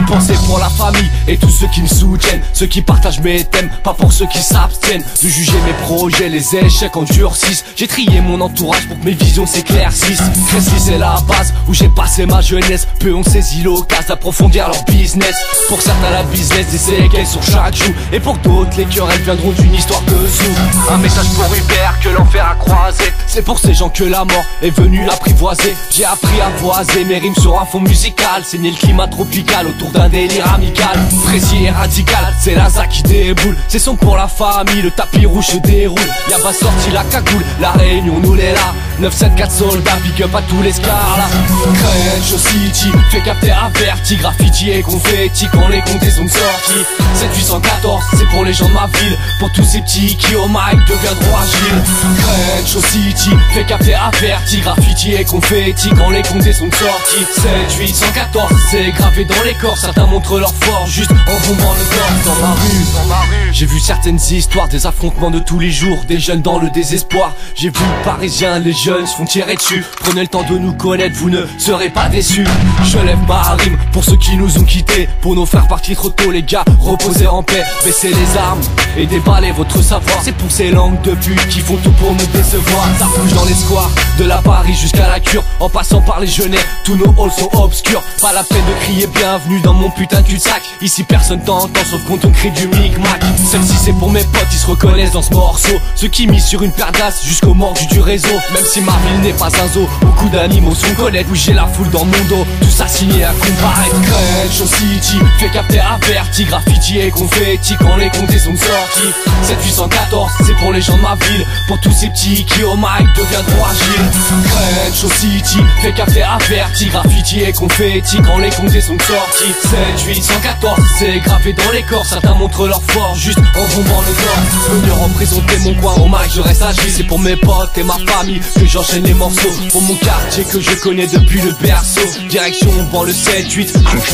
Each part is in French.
pensée pour la famille et tous ceux qui me soutiennent, ceux qui partagent mes thèmes, pas pour ceux qui s'abstiennent de juger mes projets, les échecs endurcissent. J'ai trié mon entourage pour que mes visions s'éclaircissent. Crécy c'est la base où j'ai passé ma jeunesse. Peu ont saisi l'occasion d'approfondir leur business. Pour certains la business des séquelles sur chaque joue, et pour d'autres les querelles viendront d'une histoire de sous. Un message pour Hubert que l'enfer a croisé, c'est pour ces gens que la mort est venue l'apprivoiser. J'ai appris à voiser mes rimes sur un fond musical, saigner le climat tropical autour d'un délire amical. Précis et radical, c'est la ZAC qui déboule. C'est son pour la famille, le tapis rouge se déroule. Y'a pas sorti la cagoule, la réunion nous l'est là. 974 soldats, big up à tous les scars là. Crenshaw City, fait capter averti, graffiti et confetti quand les comptes sont sortis. 7814, c'est pour les gens de ma ville, pour tous ces petits qui au mic deviendront agiles. Crenshaw City, fait capter averti, graffiti et confetti quand les comptes sont sortis. 7814, c'est gravé dans les corps, certains montrent leur force juste en bombant le torse. Dans ma rue, j'ai vu certaines histoires, des affrontements de tous les jours, des jeunes dans le désespoir. J'ai vu Parisiens, les jeunes se font tirer dessus. Prenez le temps de nous connaître, vous ne serez pas déçus. Je lève ma rime pour ceux qui nous ont quittés, pour nos frères partis trop tôt les gars, reposez en paix. Baissez les armes et déballez votre savoir. C'est pour ces langues de pute qui font tout pour nous décevoir. Ça bouge dans les squares, de la Paris jusqu'à la Cure, en passant par les Genêts, tous nos halls sont obscurs. Pas la peine de crier bienvenue dans mon putain de cul-de-sac. Ici personne t'entend sauf quand on crie du micmac. Celle-ci c'est pour mes potes, ils se reconnaissent dans ce morceau, ceux qui misent sur une paire d'as jusqu'au mordu du réseau. Même si ma ville n'est pas un zoo, beaucoup d'animaux sont connaître. Oui j'ai la foule dans mon dos, tout ça signé à comparaître. Crenshaw City, fait capter averti, graffiti et confetti quand les comptes sont sortis. 7814, c'est pour les gens de ma ville, pour tous ces petits qui au mic deviendront agiles. Crenshaw City, fait capter averti, graffiti et confetti quand les comptes sont sortis. 7814, c'est gravé dans les corps, certains montrent leur force juste en bombant le corps. Venir représenter mon coin au mic, je reste agile. C'est pour mes potes et ma famille que j'enchaîne les morceaux, pour mon quartier que je connais depuis le berceau. Direction dans le 7-8.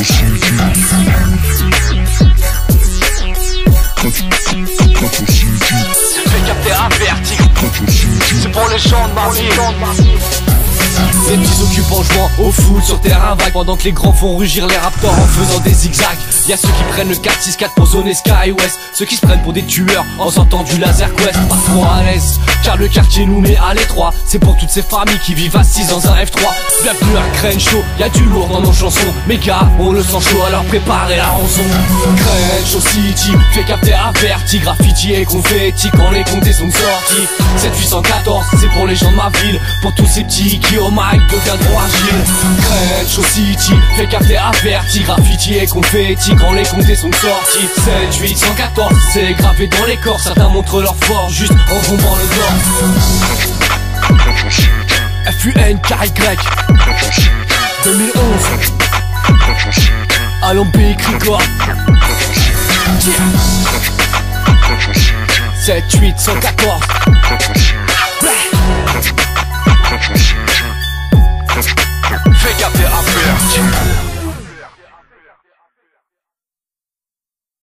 Fais capter averti, c'est pour les gens de ma ville. Les petits occupants jouant au foot sur terrain vague, pendant que les grands font rugir les raptors en faisant des zigzags. Y'a ceux qui prennent le 4-6-4 pour zoner Sky West, ceux qui se prennent pour des tueurs en sortant du laser quest. Pas trop à l'aise, car le quartier nous met à l'étroit. C'est pour toutes ces familles qui vivent assises dans un F3. Bienvenue à Crenshaw, y'a du lourd dans nos chansons. Mes gars, on le sent chaud, alors préparez la rançon. Crenshaw City, fait capter averti, graffiti et confetti quand les comptes sont sortis. 7814, c'est pour les gens de ma ville, pour tous ces petits qui au mic deviendront agiles. Crenshaw City, fait capter averti, graffiti et confetti quand les comptes sont sortis. 7814, c'est gravé dans les corps, certains montrent leur force juste en bombant le corps. FUNKY 2011 Alambic Record 7814